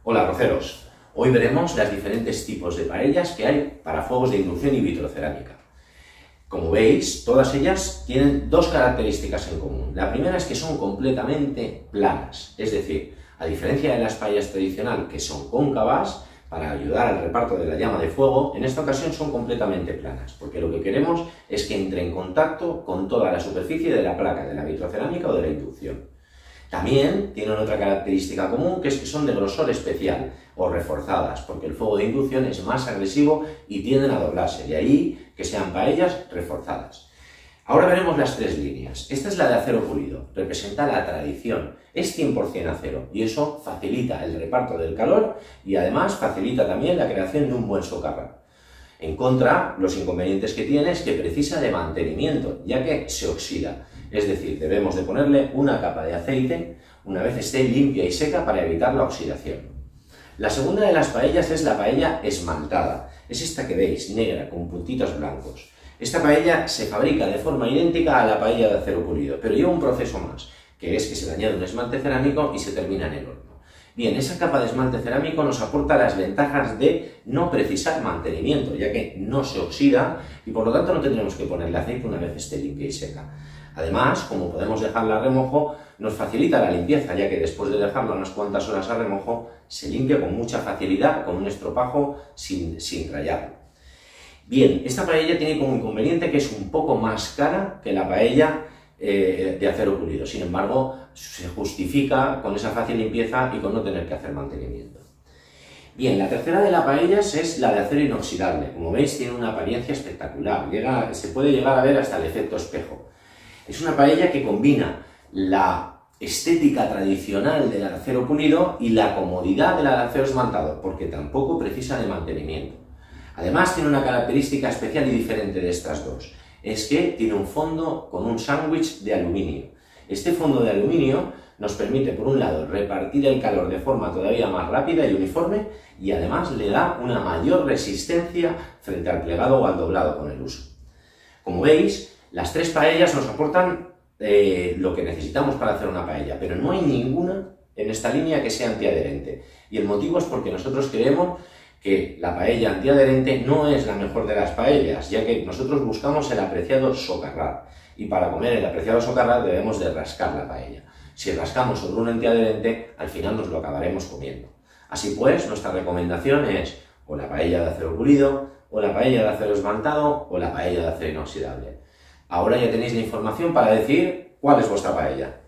Hola arroceros, hoy veremos los diferentes tipos de paellas que hay para fuegos de inducción y vitrocerámica. Como veis, todas ellas tienen dos características en común. La primera es que son completamente planas, es decir, a diferencia de las paellas tradicionales que son cóncavas, para ayudar al reparto de la llama de fuego, en esta ocasión son completamente planas, porque lo que queremos es que entre en contacto con toda la superficie de la placa de la vitrocerámica o de la inducción. También tienen otra característica común, que es que son de grosor especial o reforzadas, porque el fuego de inducción es más agresivo y tienden a doblarse, de ahí que sean paellas reforzadas. Ahora veremos las tres líneas. Esta es la de acero pulido, representa la tradición, es 100% acero y eso facilita el reparto del calor y además facilita también la creación de un buen socarrat. En contra, los inconvenientes que tiene es que precisa de mantenimiento, ya que se oxida. Es decir, debemos de ponerle una capa de aceite una vez esté limpia y seca para evitar la oxidación. La segunda de las paellas es la paella esmaltada. Es esta que veis, negra, con puntitos blancos. Esta paella se fabrica de forma idéntica a la paella de acero pulido, pero lleva un proceso más, que es que se le añade un esmalte cerámico y se termina en el horno. Bien, esa capa de esmalte cerámico nos aporta las ventajas de no precisar mantenimiento, ya que no se oxida y por lo tanto no tendremos que ponerle aceite una vez esté limpia y seca. Además, como podemos dejarla a remojo, nos facilita la limpieza, ya que después de dejarla unas cuantas horas a remojo, se limpia con mucha facilidad, con un estropajo sin rayarlo. Bien, esta paella tiene como inconveniente que es un poco más cara que la paella de acero pulido. Sin embargo, se justifica con esa fácil limpieza y con no tener que hacer mantenimiento. Bien, la tercera de las paellas es la de acero inoxidable. Como veis, tiene una apariencia espectacular. Se puede llegar a ver hasta el efecto espejo. Es una paella que combina la estética tradicional del acero pulido y la comodidad del acero esmaltado, porque tampoco precisa de mantenimiento. Además, tiene una característica especial y diferente de estas dos. Es que tiene un fondo con un sándwich de aluminio. Este fondo de aluminio nos permite, por un lado, repartir el calor de forma todavía más rápida y uniforme y además le da una mayor resistencia frente al plegado o al doblado con el uso. Como veis, las tres paellas nos aportan lo que necesitamos para hacer una paella, pero no hay ninguna en esta línea que sea antiadherente. Y el motivo es porque nosotros creemos que la paella antiadherente no es la mejor de las paellas, ya que nosotros buscamos el apreciado socarrat, y para comer el apreciado socarrat debemos de rascar la paella. Si rascamos sobre un antiadherente, al final nos lo acabaremos comiendo. Así pues, nuestra recomendación es o la paella de acero pulido, o la paella de acero esmaltado, o la paella de acero inoxidable. Ahora ya tenéis la información para decir cuál es vuestra paella.